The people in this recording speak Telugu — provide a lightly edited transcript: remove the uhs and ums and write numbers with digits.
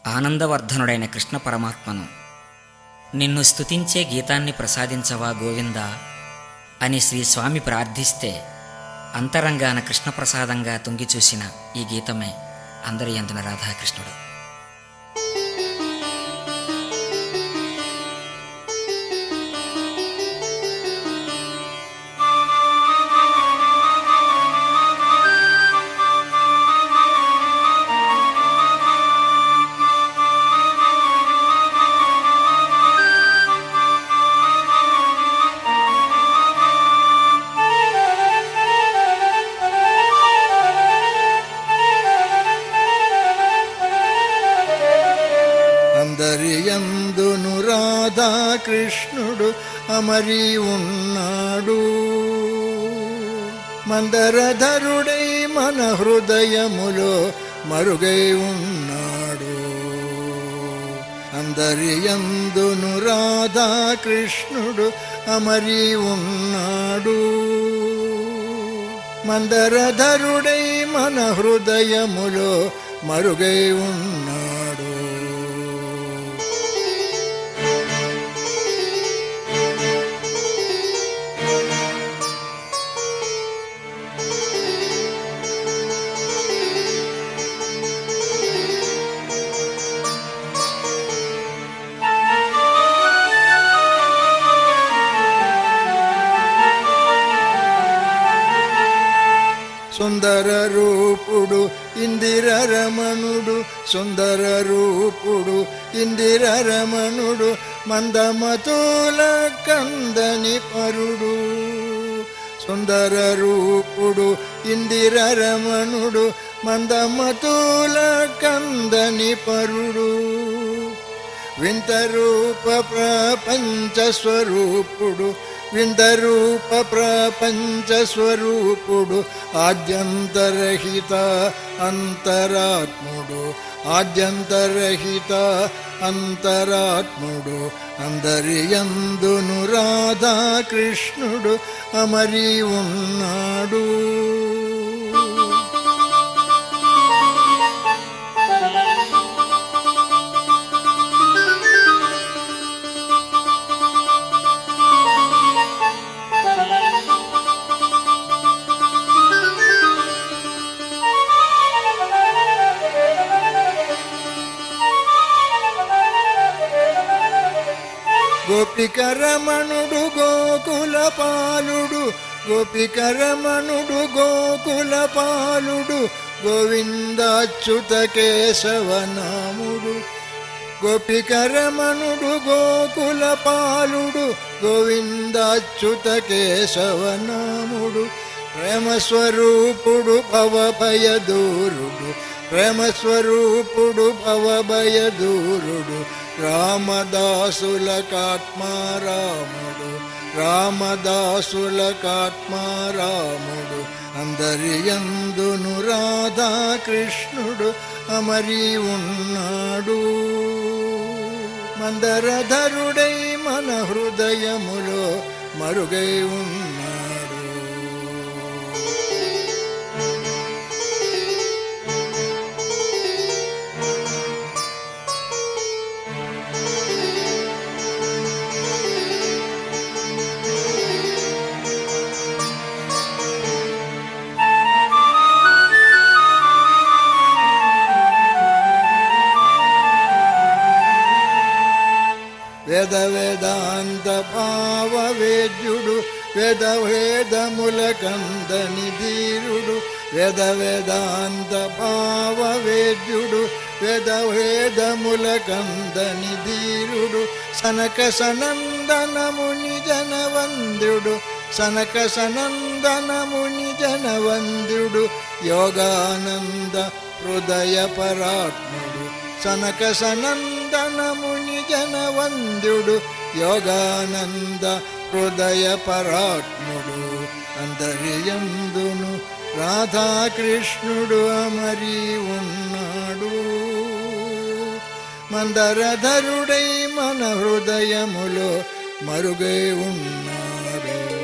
ఆనందవర్ధనుడైన కృష్ణ పరమాత్మను నిన్ను స్తుతించే గీతాన్ని ప్రసాదించవా గోవిందా అని శ్రీ స్వామి ప్రార్థిస్తే అంతరంగాన కృష్ణప్రసాదంగా తొంగిచూసిన ఈ గీతమే అందరి యందున రాధాకృష్ణుడు. అందరియందును రాధాకృష్ణుడు అమరి ఉన్నాడు. మందరధరుడై మన హృదయములో మరుగై ఉన్నాడు. అందరియందును రాధాకృష్ణుడు అమరి ఉన్నాడు. మందరధరుడై మన హృదయములో మరుగై ఉన్నాడు. సుందర రూపుడు ఇందిరరమణుడు, సుందర రూపుడు ఇందిరరమణుడు, మందమతుల కందని పరుడు. సుందర రూపుడు ఇందిరరమణుడు, మందమతుల కందని పరుడు. వింత రూప ప్రపంచ స్వరూపుడు, వింత రూప ప్రపంచ స్వరూపుడు, ఆద్యంతరహిత అంతరాత్ముడు, ఆద్యంతరహిత అంతరాత్ముడు. అందరియందును రాధాకృష్ణుడు అమరి ఉన్నాడు. గోపికరమణుడు గోకుల పాలుడు, గోపికరమణుడు గోకుల పాలుడు, గోవిందాచ్యుత కేశవనాముడు. గోపికరమణుడు గోకుల పాలుడు, గోవిందాచ్యుత కేశవనాముడు. ప్రేమస్వరూపుడు భవభయదూరుడు, ప్రేమస్వరూపుడు భవభయదూరుడు, రామదాసులకాత్మారాముడు, రామదాసులకాత్మారాముడు. అందరియందును రాధాకృష్ణుడు అమరి ఉన్నాడు. మందరధరుడై మన హృదయములో మరుగై ఉన్నాడు. వేద వేదాంత భావవేద్యుడు, వేద వేదముల కందని ధీరుడు. వేద వేదాంత భావవేద్యుడు, వేద వేదముల కందని ధీరుడు. సనక సనందనముని జనవంద్యుడు, సనక సనందనముని జనవంద్యుడు. యోగానంద హృదయ పరాత్ముడు, సనక సనందనముని జనవంద్యుడు. యోగానంద హృదయ పరాత్ముడు. అందరియందును రాధాకృష్ణుడు అమరి ఉన్నాడు. మందరధరుడై మన హృదయములో మరుగై ఉన్నాడు.